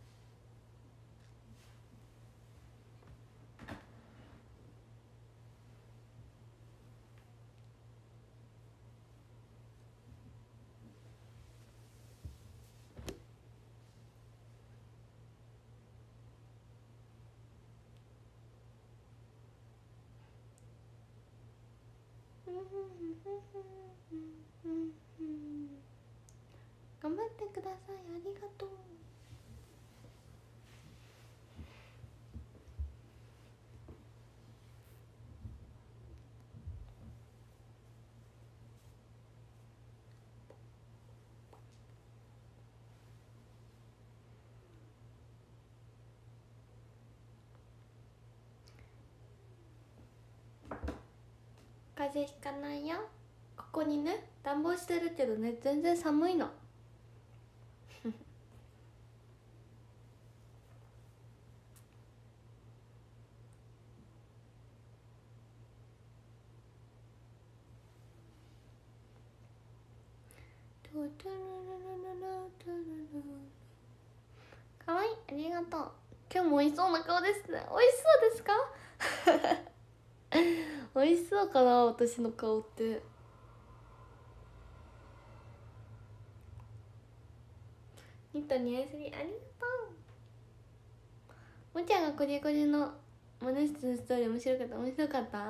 A: 頑張ってください。ありがとう。 風邪ひかないよ。ここにね暖房してるけどね全然寒いのかわいい、ありがとう。今日も美味しそうな顔ですね。美味しそうですか美味しそうかな、私の顔って。ニット似合いすぎ、ありがとう。もちゃんがこじこじのマネ室のストーリー面白かった。面白かった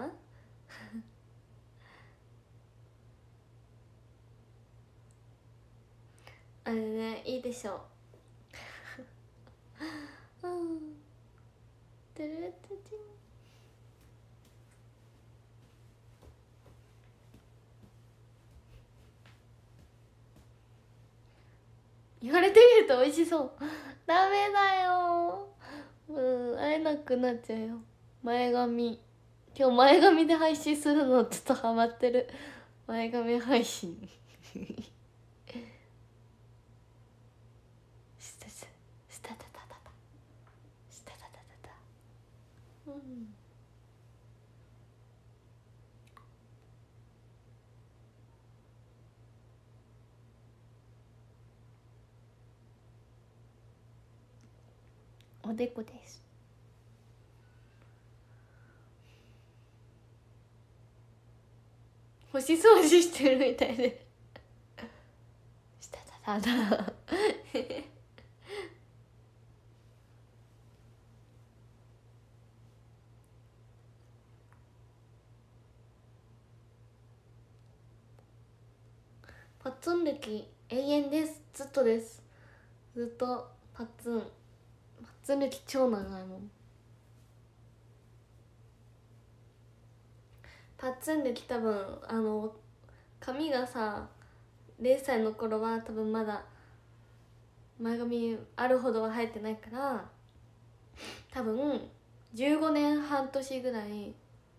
A: あれね、いいでしょううんてるてちん。言われてみると美味しそうダメだよ、会えなくなっちゃうよ。前髪、今日前髪で配信するのちょっとハマってる。前髪配信したたたたたたしたたたたた。うん、おでこです。星掃除してるみたいでしたたたたパッツン歴永遠です。ずっとです。ずっとパッツン歴超長いもん。パッツン歴多分髪がさ0歳の頃は多分まだ前髪あるほどは生えてないから多分15年半年ぐらい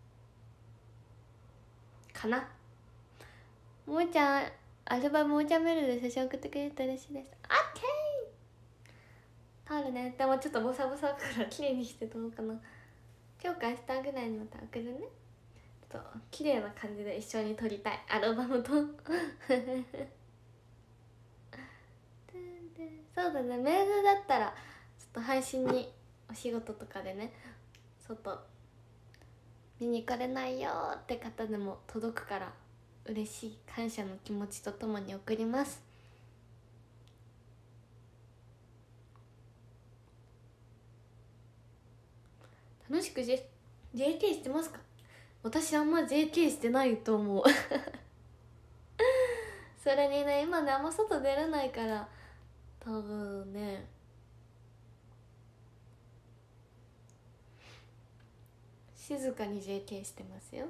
A: かな。もーちゃんアルバムもーちゃんメールで写真送ってくれると嬉しいです。オッケー撮るね。でもちょっとボサボサから綺麗にして撮ろうかな。今日か明日ぐらいにまた送るね。ちょっと綺麗な感じで一緒に撮りたいアルバムとそうだね、メールだったらちょっと配信にお仕事とかでね外見に行かれないよって方でも届くから嬉しい、感謝の気持ちとともに送ります。楽しく、JK してますか？私あんま JK してないと思うそれにね今ねあんま外出れないから多分ね静かに JK してますよ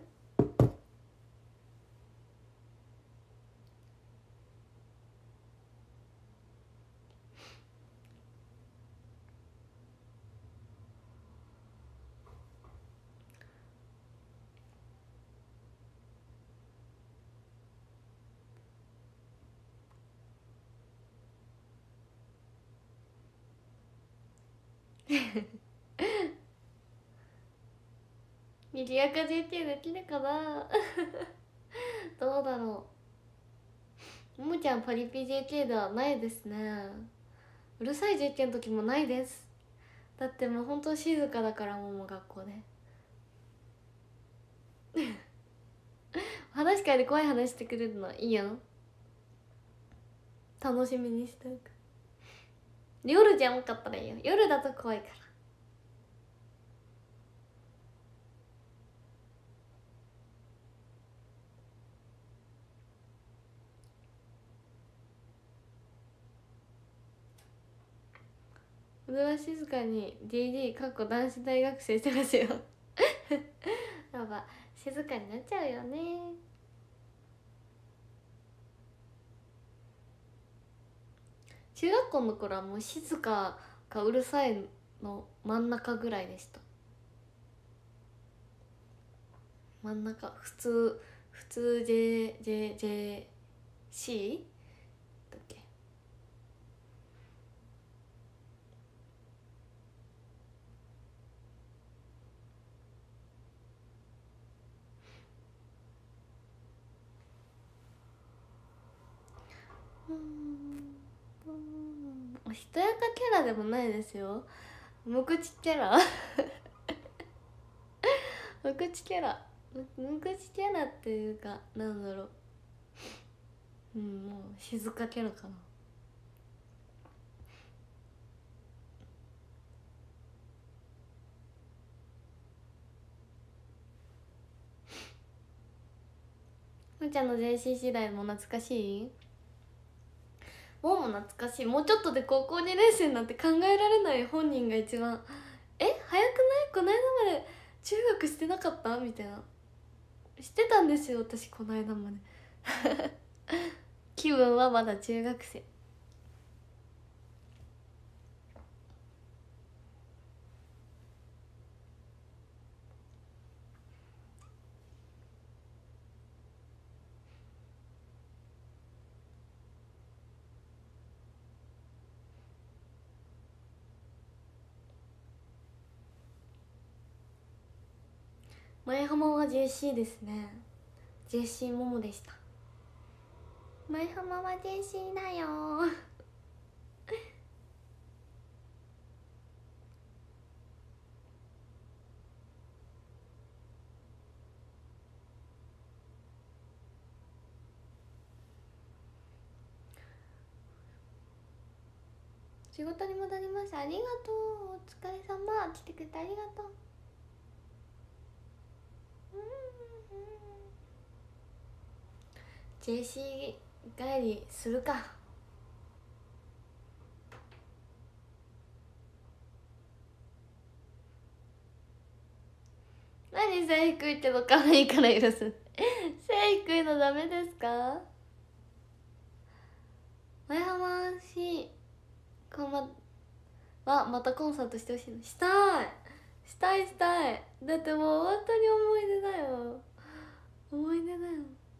A: にぎやか JK できるかなどうだろう。ももちゃんパリピ JK ではないですね。うるさい JK の時もないです。だってもう本当静かだからもも学校で話し会で怖い話してくれるのいいよ。楽しみにしておく。夜じゃんかったらいいよ。夜だと怖いから。俺は静かに DD かっこ男子大学生してますよやば、静かになっちゃうよね。中学校の頃はもう静かかうるさいの真ん中ぐらいでした。 真ん中普通 JJC だっけ。おしとやかキャラでもないですよ。無口キャラ無口キャラっていうか、なんだろう、もう静かキャラかな。むちゃんの JC 時代も懐かしい。もう懐かしい。もうちょっとで高校2年生なんて考えられない。本人が一番早くない？この間まで中学してなかったみたいな。してたんですよ私、この間まで気分はまだ中学生。前浜は JC ですね。 JC モモでした。前浜は JC だよ仕事に戻ります。ありがとう。お疲れ様。来てくれてありがとう。JC 帰りするか。何背低いっての可愛いから許す背低いのダメですか。前浜市またコンサートしてほしいの。したいだってもう本当に思い出だよ。思い出だよ。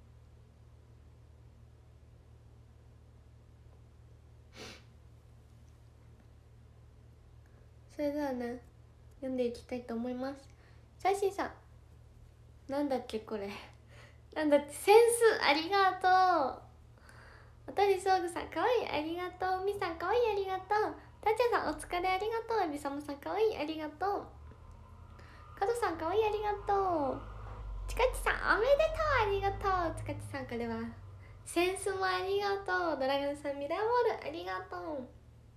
A: それではね、読んでいきたいと思います。さしさん、なんだっけこれなんだって、センスありがとう。おたりそうぐさんかわいいありがとう。みさんかわいいありがとう。たちゃさんお疲れありがとう。えびさまさんかわいいありがとう。かどさんかわいいありがとう。ちかちさんおめでとうありがとう。ちかちさんこれはセンスもありがとう。ドラゴンさんミラーボールありがとう。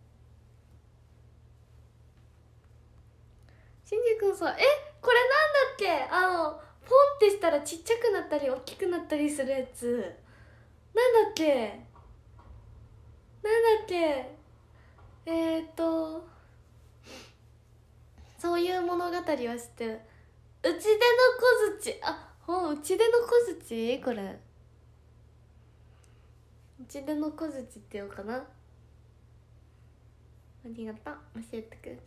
A: しんじ君さん、これなんだっけ、ポンってしたらちっちゃくなったり大きくなったりするやつ。なんだっけそういう物語は知ってる。うちでの小槌。うちでの小槌。これうちでの小槌って言おうかな。ありがとう、教えてくれて。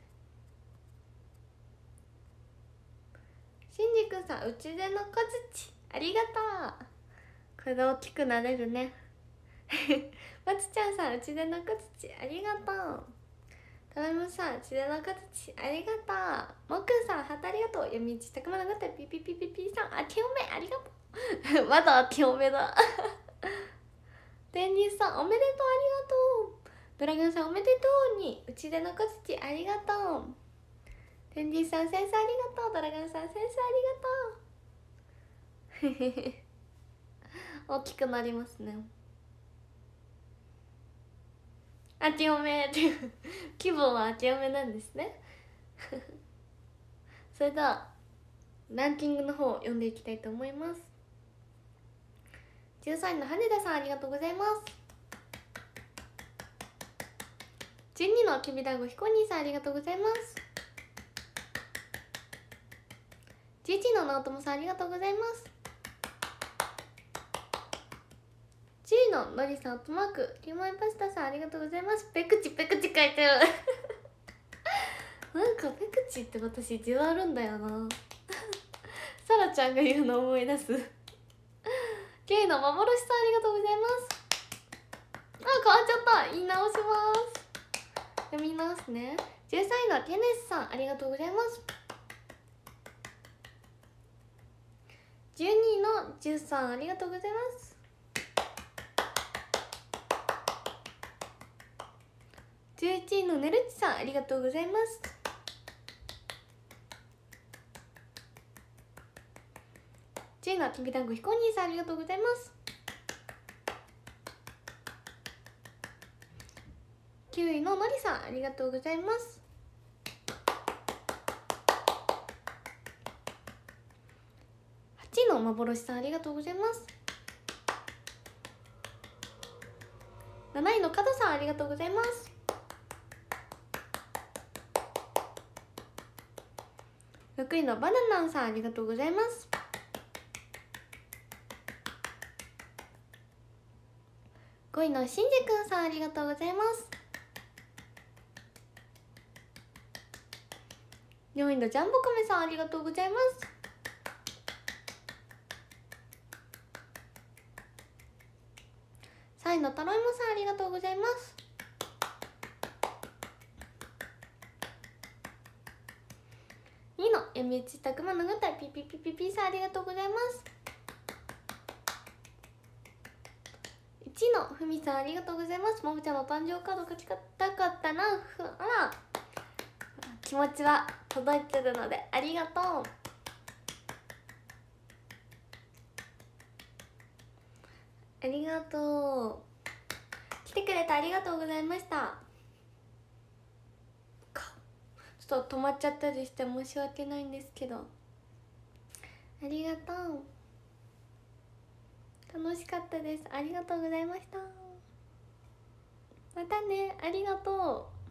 A: しんじくんさん、うちでの小槌ありがとう。これで大きくなれるねまつちゃんさん、うちでの小槌ありがとう。ただいまさん、うちでの小槌ありがとう。もっくんさん、ハートありがとう。闇市たくまのごたピピピピピさん、あけおめありがとうまだあけおめだてんにさん、おめでとうありがとう。ドラゴンさん、おめでとうに。うちでの小槌ありがとう。てんじさん、センスありがとう。ドラゴンさん、センスありがとう大きくなりますね。あけおめっていう気分はあけおめなんですねそれではランキングの方を読んでいきたいと思います。13位の羽田さん、ありがとうございます。12のきびだんごひこにんさん、ありがとうございます。11の直友さん、ありがとうございます。10ののりさん、アットマークキモイパスタさん、ありがとうございます。ペクチ書いてるなんかペクチって私字あるんだよなさらちゃんが言うの思い出すケイの幻さん、ありがとうございます。あ、変わっちゃった。言い直します。読み直すね。13位のケネスさん、ありがとうございます。12位のジュさん、ありがとうございます。11位のネルチさん、ありがとうございます。10位のきびだんごひこにーさん、ありがとうございます。9位ののりさん、ありがとうございます。8位の幻さん、ありがとうございます。7位のかどさん、ありがとうございます。6位のバナナンさん、ありがとうございます。5位のしんじくんさん、ありがとうございます。4位のジャンボカメさん、ありがとうございます。3位のタロイモさん、ありがとうございます。2位のやみうちたくまのぐたいピピピピピさん、ありがとうございます。1位のふみさん、ありがとうございます。ももちゃんの誕生カード書きたかったな。あら、気持ちは届いてるのでありがとう。ありがとう。来てくれてありがとうございました。ちょっと止まっちゃったりして申し訳ないんですけど、ありがとう。楽しかったです。ありがとうございました。またね。ありがとう。